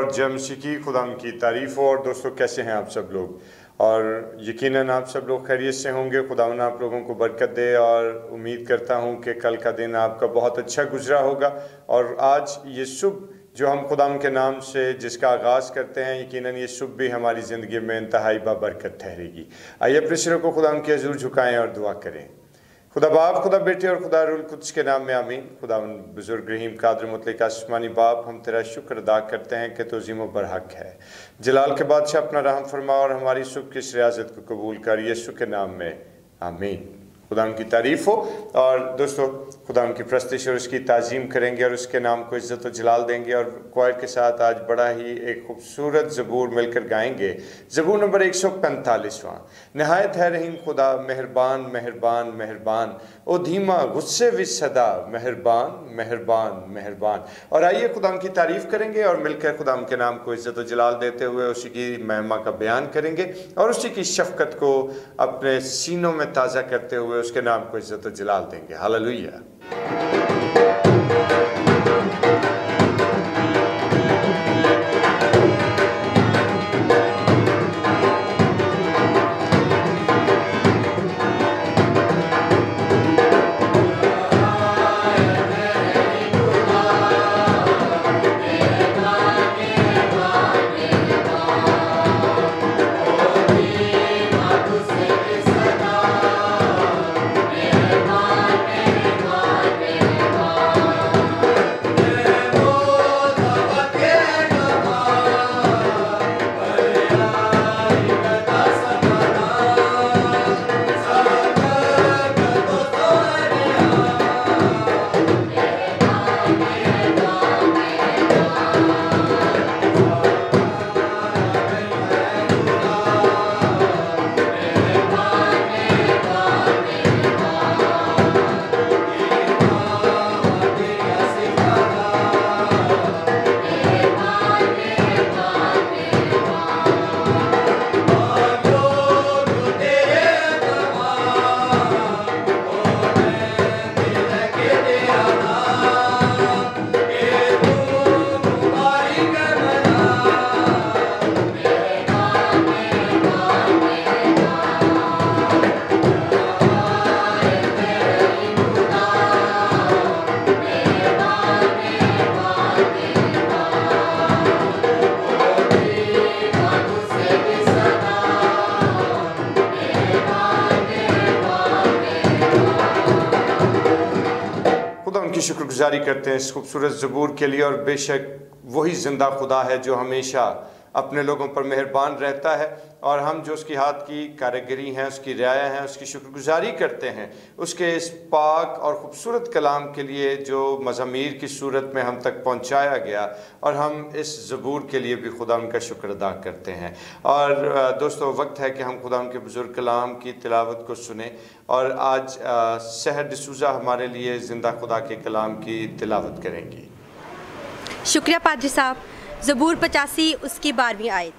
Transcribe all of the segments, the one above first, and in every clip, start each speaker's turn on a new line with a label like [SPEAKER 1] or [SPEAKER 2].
[SPEAKER 1] और जय मसीह की खुदाम की तारीफ़ हो। और दोस्तों, कैसे हैं आप सब लोग? और यकीनन आप सब लोग खैरियत से होंगे। खुदावंद आप लोगों को बरकत दे और उम्मीद करता हूं कि कल का दिन आपका बहुत अच्छा गुजरा होगा। और आज ये शुभ जो हम खुदाम के नाम से जिसका आगाज़ करते हैं, यकीनन ये शुभ भी हमारी ज़िंदगी में इंतहाई बाबरकत ठहरेगी। आइए अपने सिरों को खुदाम के हज़ूर झुकाएं और दुआ करें। खुदा बाप, खुदा बेटे और खुदा रूल कुद्स के नाम में आमीन। खुदा बुजुर्ग रहीम कादर मुतलक आसमानी बाप, हम तेरा शुक्र अदा करते हैं कि तो ज़िम्मा बरहक है। जलाल के बादशाह, अपना रहम फरमा और हमारी सुख की इस रियाजत को कबूल कर, यीशु के नाम में आमीन। खुदा की तारीफ़ हो। और दोस्तों, खुदा की प्रस्तिश और उसकी ताज़ीम करेंगे और उसके नाम को इज़्ज़त और जलाल देंगे। और क्वायर के साथ आज बड़ा ही एक खूबसूरत ज़बूर मिलकर गाएंगे। ज़बूर नंबर 145वां। नहायत है रहीम खुदा, मेहरबान मेहरबान मेहरबान, ओ धीमा गुस्से विच सदा, मेहरबान मेहरबान मेहरबान। और आइए खुदा की तारीफ़ करेंगे और मिलकर खुदा के नाम को इज़्ज़त और जलाल देते हुए उसी की महिमा का बयान करेंगे और उसी की शफ़क़त को अपने सीनों में ताज़ा करते हुए उसके नाम को इज़्ज़त और जलाल देंगे। हालेलुया। शुक्रगुजारी करते हैं इस खूबसूरत ज़बूर के लिए। और बेशक वही ज़िंदा खुदा है जो हमेशा अपने लोगों पर मेहरबान रहता है। और हम जो उसकी हाथ की कारीगरी हैं, उसकी रियाया हैं, उसकी शुक्रगुजारी करते हैं उसके इस पाक और ख़ूबसूरत कलाम के लिए जो मज़ामीर की सूरत में हम तक पहुँचाया गया। और हम इस ज़बूर के लिए भी खुदा उनका शुक्र अदा करते हैं। और दोस्तों, वक्त है कि हम खुदा उनके बुज़ुर्ग कलाम की तिलावत को सुने। और आज सहर डिसूज़ा हमारे लिए ज़िंदा खुदा के कलाम की तिलावत करेंगी।
[SPEAKER 2] शुक्रिया पादरी साहब। ज़बूर 85 उसकी 12वीं आयत।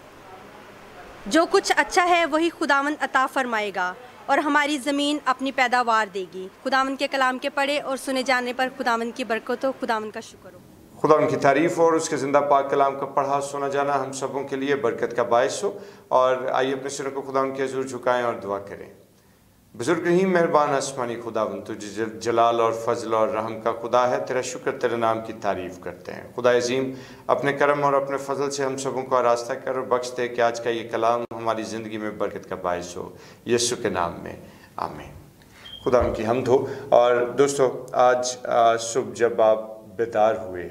[SPEAKER 2] जो कुछ अच्छा है वही खुदावंद अता फरमाएगा और हमारी ज़मीन अपनी पैदावार देगी। खुदावंद के कलाम के पढ़े और सुने जाने पर खुदावंद की बरकत हो, खुदावंद का शुक्र हो।
[SPEAKER 1] खुदा उनकी तारीफ़ और उसके ज़िंदा पाक कलाम का पढ़ा सुना जाना हम सबों के लिए बरकत का बायस हो। और आइए अपने सिरों को खुदा उनके हज़ूर झुकाएं और दुआ करें। बुजुर्ग रहीम मेहरबान आसमानी खुदावंद, तुझे जलाल और फजल और रहम का खुदा है। तेरा शुक्र, तेरे नाम की तारीफ़ करते हैं। खुदा अज़ीम, अपने करम और अपने फजल से हम सबों को आरास्ता कर और बख्श दे कि आज का ये कलाम हमारी ज़िंदगी में बरकत का बायस हो, यीशु के नाम में आमीन। खुदा उनकी हमद हो। और दोस्तों, आज सुबह जब आप बेदार हुए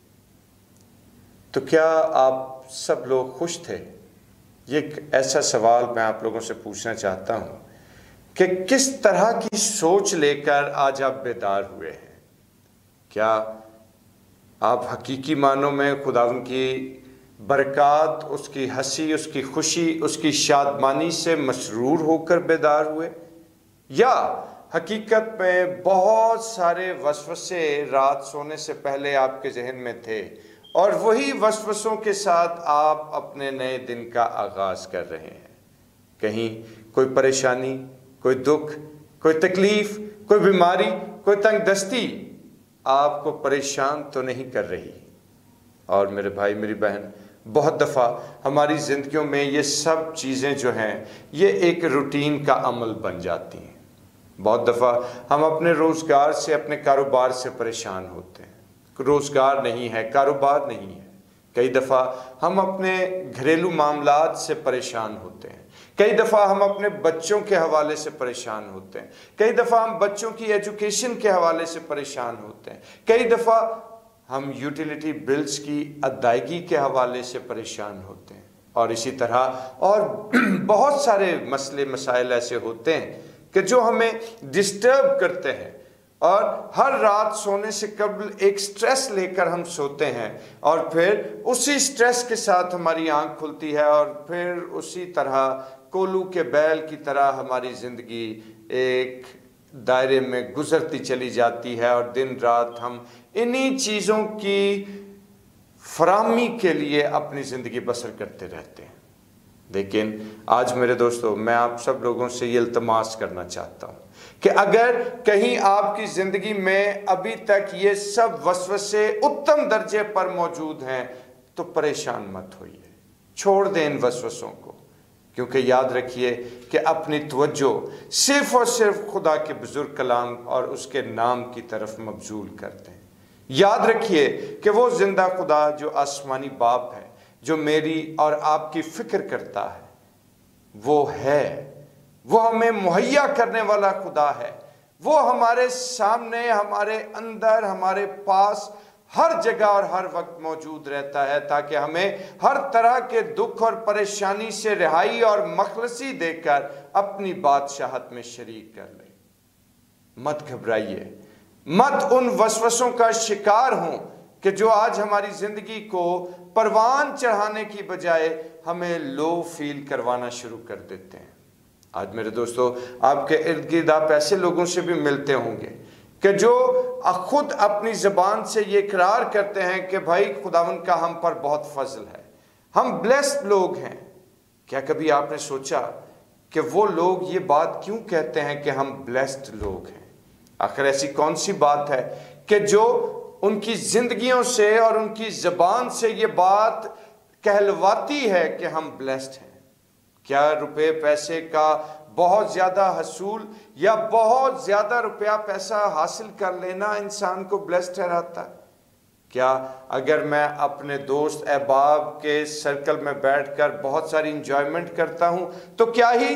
[SPEAKER 1] तो क्या आप सब लोग खुश थे? ये एक ऐसा सवाल मैं आप लोगों से पूछना चाहता हूँ कि किस तरह की सोच लेकर आज आप बेदार हुए हैं। क्या आप हकीकी मानों में खुदावंद की बरक़ात, उसकी हंसी, उसकी खुशी, उसकी शादमानी से मसरूर होकर बेदार हुए, या हकीकत में बहुत सारे वसवसे रात सोने से पहले आपके जहन में थे और वही वसवसों के साथ आप अपने नए दिन का आगाज़ कर रहे हैं? कहीं कोई परेशानी, कोई दुख, कोई तकलीफ़, कोई बीमारी, कोई तंगदस्ती आपको परेशान तो नहीं कर रही? और मेरे भाई, मेरी बहन, बहुत दफ़ा हमारी ज़िंदगियों में ये सब चीज़ें जो हैं ये एक रूटीन का अमल बन जाती हैं। बहुत दफ़ा हम अपने रोज़गार से, अपने कारोबार से परेशान होते हैं, रोज़गार नहीं है, कारोबार नहीं है। कई दफ़ा हम अपने घरेलू मामलात से परेशान होते हैं, कई दफ़ा हम अपने बच्चों के हवाले से परेशान होते हैं, कई दफ़ा हम बच्चों की एजुकेशन के हवाले से परेशान होते हैं, कई दफ़ा हम यूटिलिटी बिल्स की अदायगी के हवाले से परेशान होते हैं, और इसी तरह और बहुत सारे मसले मसाइल ऐसे होते हैं कि जो हमें डिस्टर्ब करते हैं, और हर रात सोने से कबल एक स्ट्रेस लेकर हम सोते हैं, और फिर उसी स्ट्रेस के साथ हमारी आंख खुलती है, और फिर उसी तरह कोलू के बैल की तरह हमारी ज़िंदगी एक दायरे में गुजरती चली जाती है, और दिन रात हम इन्हीं चीज़ों की फराहमी के लिए अपनी ज़िंदगी बसर करते रहते हैं। लेकिन आज मेरे दोस्तों, मैं आप सब लोगों से ये इल्तमास करना चाहता हूँ कि अगर कहीं आपकी ज़िंदगी में अभी तक ये सब वसवसे उत्तम दर्जे पर मौजूद हैं तो परेशान मत होइए, छोड़ दें इन वसवसों को, क्योंकि याद रखिए कि अपनी तवज्जो सिर्फ़ और सिर्फ खुदा के बुजुर्ग कलाम और उसके नाम की तरफ मबजूल करते हैं। याद रखिए कि वो जिंदा खुदा जो आसमानी बाप है, जो मेरी और आपकी फ़िक्र करता है, वो है, वो हमें मुहैया करने वाला खुदा है। वो हमारे सामने, हमारे अंदर, हमारे पास हर जगह और हर वक्त मौजूद रहता है, ताकि हमें हर तरह के दुख और परेशानी से रिहाई और मखलसी देकर अपनी बादशाहत में शरीक कर ले। मत घबराइए, मत उन वसवसों का शिकार हों कि जो आज हमारी ज़िंदगी को परवान चढ़ाने की बजाय हमें लो फील करवाना शुरू कर देते हैं। आज मेरे दोस्तों, आपके इर्द गिर्द आप ऐसे लोगों से भी मिलते होंगे कि जो खुद अपनी ज़बान से ये इकरार करते हैं कि भाई खुदावंद का हम पर बहुत फजल है, हम ब्लेस्ड लोग हैं। क्या कभी आपने सोचा कि वो लोग ये बात क्यों कहते हैं कि हम ब्लेस्ड लोग हैं? आखिर ऐसी कौन सी बात है कि जो उनकी ज़िंदगियों से और उनकी ज़बान से ये बात कहलवाती है कि हम ब्लेस्ड हैं? क्या रुपए पैसे का बहुत ज़्यादा हसूल या बहुत ज़्यादा रुपया पैसा हासिल कर लेना इंसान को ब्लेस्ड ठहराता है? क्या अगर मैं अपने दोस्त अहबाब के सर्कल में बैठकर बहुत सारी इंजॉयमेंट करता हूं तो क्या ही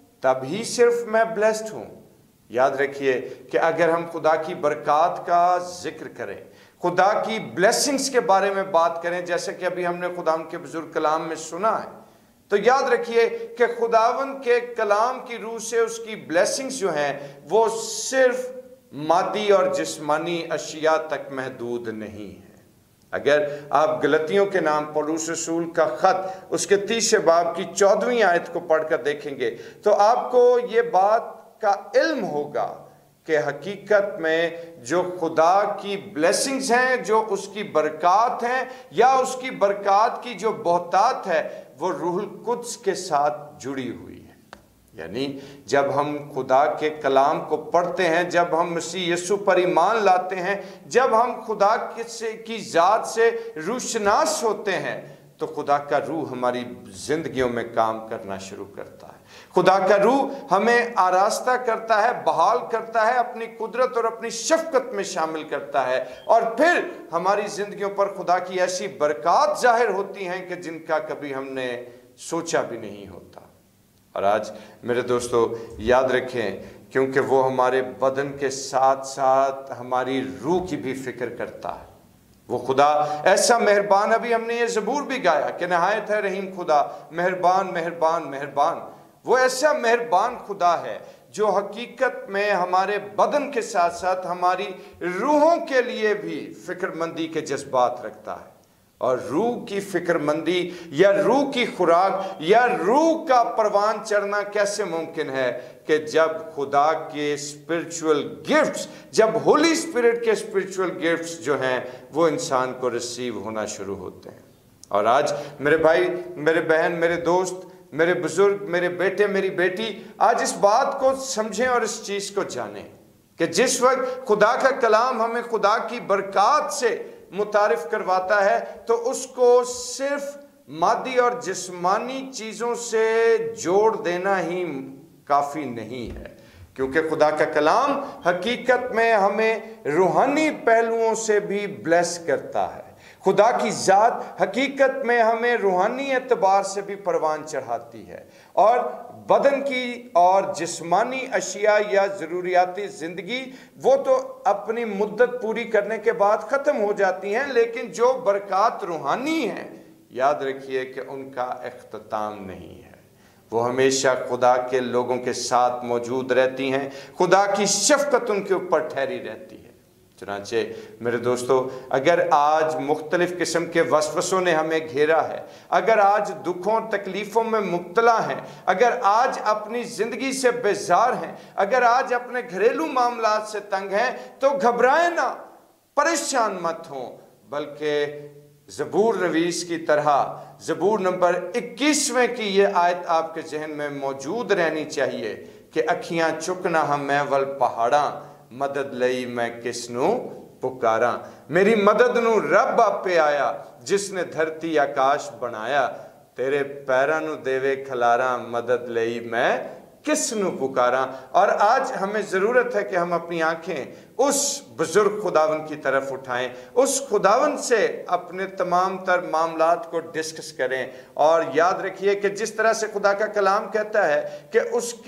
[SPEAKER 1] तभी सिर्फ मैं ब्लेस्ड हूं? याद रखिए कि अगर हम खुदा की बरक़ात का जिक्र करें, खुदा की ब्लेसिंग्स के बारे में बात करें, जैसे कि अभी हमने खुदा के बुजुर्ग कलाम में सुना है, तो याद रखिए कि खुदावंद के कलाम की रूह से उसकी ब्लेसिंग्स जो हैं वो सिर्फ मादी और जिस्मानी अशिया तक महदूद नहीं है। अगर आप गलतियों के नाम पौलुस रसूल का ख़त उसके 30 बाब की 14वीं आयत को पढ़कर देखेंगे तो आपको ये बात का इल्म होगा कि हकीकत में जो खुदा की ब्लेसिंग्स हैं, जो उसकी बरक़ात हैं, या उसकी बरक़ात की जो बहुतात है, वो रूहुल कुद्स के साथ जुड़ी हुई है। यानी जब हम खुदा के कलाम को पढ़ते हैं, जब हम मसीह यीशु पर ईमान लाते हैं, जब हम खुदा की ज़ात से रूशनास होते हैं, तो खुदा का रूह हमारी जिंदगियों में काम करना शुरू करता है। खुदा का रूह हमें आरास्ता करता है, बहाल करता है, अपनी कुदरत और अपनी शफकत में शामिल करता है, और फिर हमारी जिंदगियों पर खुदा की ऐसी बरक़ात जाहिर होती हैं कि जिनका कभी हमने सोचा भी नहीं होता। और आज मेरे दोस्तों याद रखें, क्योंकि वो हमारे बदन के साथ साथ हमारी रूह की भी फिक्र करता है। वो खुदा ऐसा मेहरबान, अभी हमने ये ज़बूर भी गाया कि नहायत है रहीम खुदा, मेहरबान मेहरबान मेहरबान। वो ऐसा मेहरबान खुदा है जो हकीकत में हमारे बदन के साथ साथ हमारी रूहों के लिए भी फिक्रमंदी के जज्बात रखता है। और रूह की फिक्रमंदी या रूह की खुराक या रूह का परवान चढ़ना कैसे मुमकिन है कि जब खुदा के स्पिरिचुअल गिफ्ट्स, जब होली स्पिरिट के स्पिरिचुअल गिफ्ट्स जो हैं वो इंसान को रिसीव होना शुरू होते हैं। और आज मेरे भाई, मेरे बहन, मेरे दोस्त, मेरे बुजुर्ग, मेरे बेटे, मेरी बेटी, आज इस बात को समझें और इस चीज़ को जानें कि जिस वक्त खुदा का कलाम हमें खुदा की बरक़ात से मुतारिफ करवाता है तो उसको सिर्फ मादी और जिस्मानी चीज़ों से जोड़ देना ही काफ़ी नहीं है, क्योंकि खुदा का कलाम हकीकत में हमें रूहानी पहलुओं से भी ब्लेस करता है। खुदा की ज़ात हकीकत में हमें रूहानी एतबार से भी परवान चढ़ाती है, और बदन की और जिस्मानी अशिया या ज़रूरियाती ज़िंदगी वो तो अपनी मुद्दत पूरी करने के बाद ख़त्म हो जाती हैं, लेकिन जो बरक़ात रूहानी हैं, याद रखिए कि उनका इख्तिताम नहीं है। वो हमेशा खुदा के लोगों के साथ मौजूद रहती हैं, खुदा की शफ़क़त उनके ऊपर ठहरी रहती है। चुनांचे मेरे दोस्तों, अगर आज मुख्तलिफ़ किस्म के वसवसों ने हमें घेरा है, अगर आज दुखों और तकलीफ़ों में मुब्तला हैं, अगर आज अपनी ज़िंदगी से बेजार हैं, अगर आज अपने घरेलू मामलात से तंग हैं, तो घबराएं ना, परेशान मत हों, बल्कि ज़बूर नवीस की तरह ज़बूर नंबर 21वें की ये आयत आपके जहन में मौजूद रहनी चाहिए कि अखियां चुकना हम मैं वल पहाड़ा, मदद लई मैं किसनू पुकारा। मेरी मदद नू रब आपे आया, जिसने धरती आकाश बनाया, तेरे पैरां नू देवे खलारा, मदद लई मैं किसनू पुकारा। और आज हमें ज़रूरत है कि हम अपनी आंखें उस बुजुर्ग खुदावन की तरफ उठाएं, उस खुदावन से अपने तमाम तर मामलात को डिस्कस करें। और याद रखिए कि जिस तरह से खुदा का कलाम कहता है कि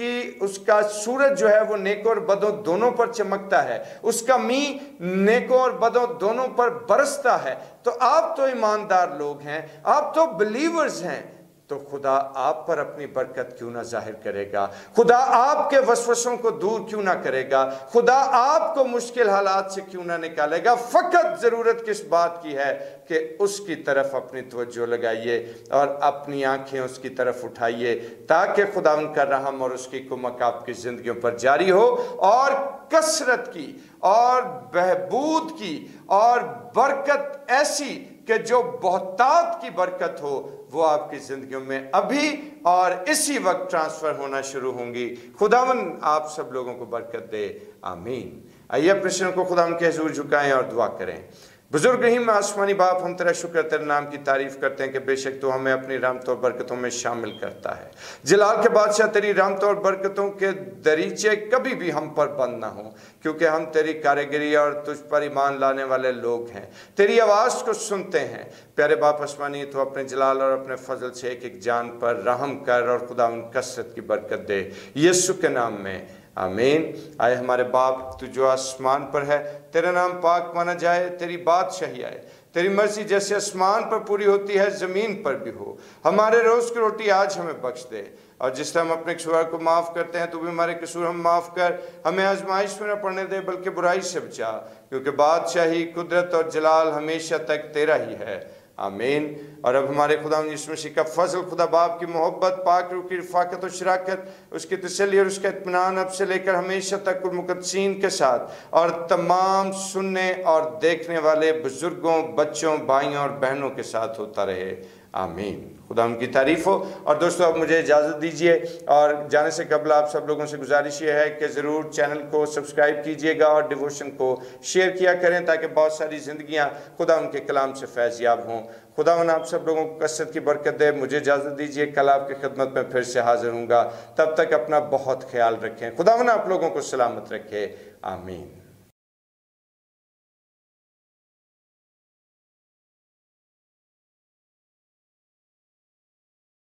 [SPEAKER 1] उसका सूरज जो है वो नेकों और बदों दोनों पर चमकता है, उसका मींह नेकों और बदों दोनों पर बरसता है। तो आप तो ईमानदार लोग हैं, आप तो बिलीवर्स हैं, तो खुदा आप पर अपनी बरकत क्यों ना जाहिर करेगा, खुदा आपके वसवसों को दूर क्यों ना करेगा, खुदा आपको मुश्किल हालात से क्यों ना निकालेगा। फ़कत ज़रूरत किस बात की है कि उसकी तरफ अपनी तवज्जो लगाइए और अपनी आंखें उसकी तरफ उठाइए, ताकि खुदा उनका रहम और उसकी कुमक आपकी ज़िंदगियों पर जारी हो, और कसरत की और बहबूद की और बरकत ऐसी कि जो बहुतात की बरकत हो, वो आपकी ज़िंदगियों में अभी और इसी वक्त ट्रांसफ़र होना शुरू होंगी। खुदावन आप सब लोगों को बरकत दे, आमीन। आइए अपने सिरों को खुदावन के हुजूर झुकाएं और दुआ करें। बुजुर्ग रहीम आसमानी बाप, हम तेरा शुक्र तेरे नाम की तारीफ़ करते हैं कि बेशक तो हमें अपनी रहमत और बरकतों में शामिल करता है। जलाल के बादशाह, तेरी रहमत और बरकतों के दरीचे कभी भी हम पर बंद ना हो, क्योंकि हम तेरी कारीगरी और तुझ पर ईमान लाने वाले लोग हैं, तेरी आवाज़ को सुनते हैं। प्यारे बाप आसमानी, तो अपने जलाल और अपने फजल से एक एक जान पर रहम कर और खुदा उन कसरत की बरकत दे, यीशु के नाम में, आमीन। आए हमारे बाप, तू जो आसमान पर है, तेरा नाम पाक माना जाए, तेरी बादशाही आए, तेरी मर्जी जैसे आसमान पर पूरी होती है ज़मीन पर भी हो। हमारे रोज़ की रोटी आज हमें बख्श दे, और जिस तरह हम अपने कसूर को माफ़ करते हैं, तो भी हमारे कसूर हम माफ़ कर, हमें आजमाइश में न पड़ने दे, बल्कि बुराई से बचा, क्योंकि बादशाही, कुदरत और जलाल हमेशा तक तेरा ही है, आमीन। और अब हमारे खुदा यीशु मसीह का फजल, खुदा बाप की मोहब्बत, पाक रूह की रफ़ाकत और शराकत, उसकी तसल्ली और उसका इत्मीनान अब से लेकर हमेशा तक कुल मुक़द्दसीन के साथ और तमाम सुनने और देखने वाले बुज़ुर्गों, बच्चों, भाइयों और बहनों के साथ होता रहे, आमीन। खुदा उनकी तारीफ़ हो। और दोस्तों, अब मुझे इजाज़त दीजिए, और जाने से कबल आप सब लोगों से गुजारिश ये है कि ज़रूर चैनल को सब्सक्राइब कीजिएगा और डिवोशन को शेयर किया करें, ताकि बहुत सारी ज़िंदगियाँ खुदा उनके कलाम से फैज़ याब हों। खुदा उन आप सब लोगों को कसरत की बरकत दे। मुझे इजाज़त दीजिए, कल आपकी खिदमत में फिर से हाजिर हूँगा। तब तक अपना बहुत ख्याल रखें। खुदा उन आप लोगों को सलामत रखे, आमीन।